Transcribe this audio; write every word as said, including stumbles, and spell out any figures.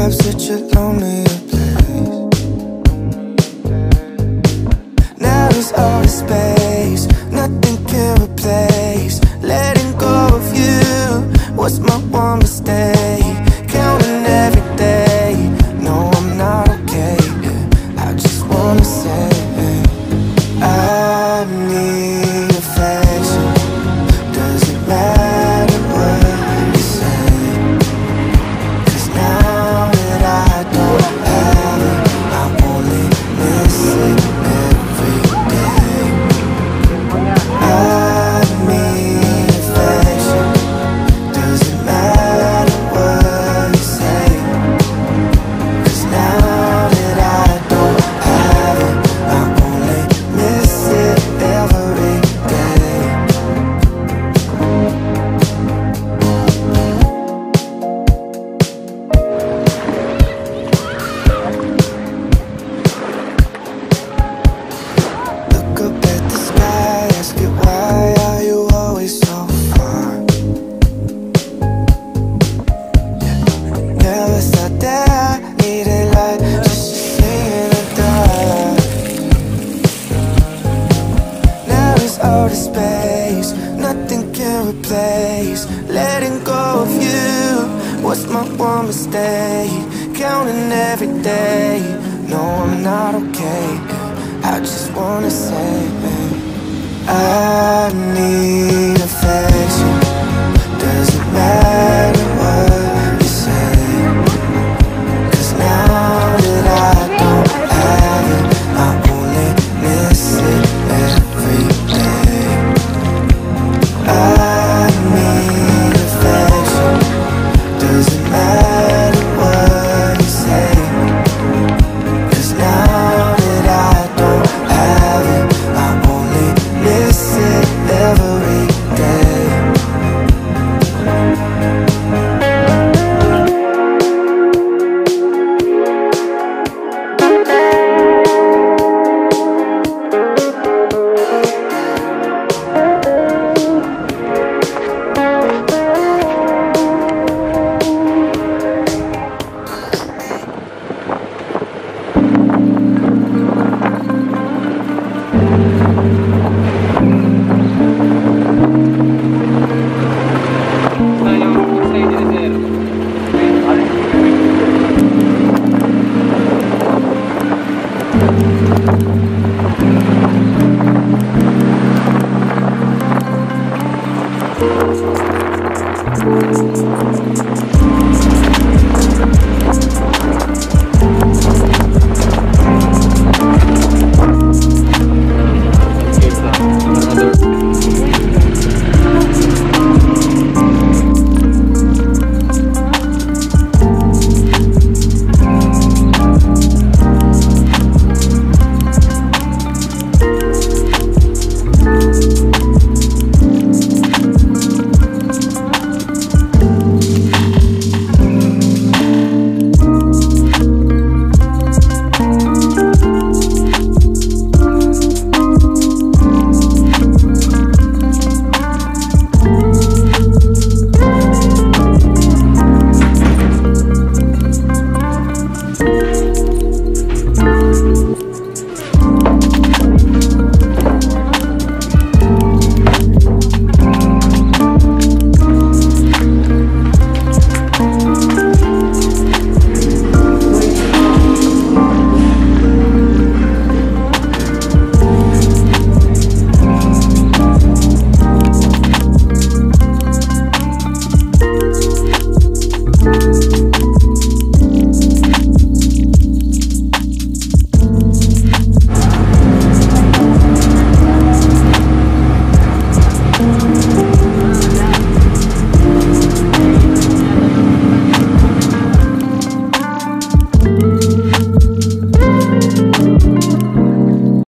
life's such a lonely place. Now there's all this space, nothing can replace. Letting go of you was my one mistake. Counting every day, no, I'm not okay. I just wanna say I need affection. Doesn't matter what you say, 'cause now that I don't have it, I only miss it every day. I need affection. Doesn't matter what you say, 'cause now that I don't have it, I only miss it every day. Look up at the sky, ask it why are you always so far? Never thought that I needed light just to see in the dark. Now there's all the space, nothing can replace. Letting go of you was my one mistake. Counting every day, no, I'm not okay. I just wanna say I need affection. Doesn't matter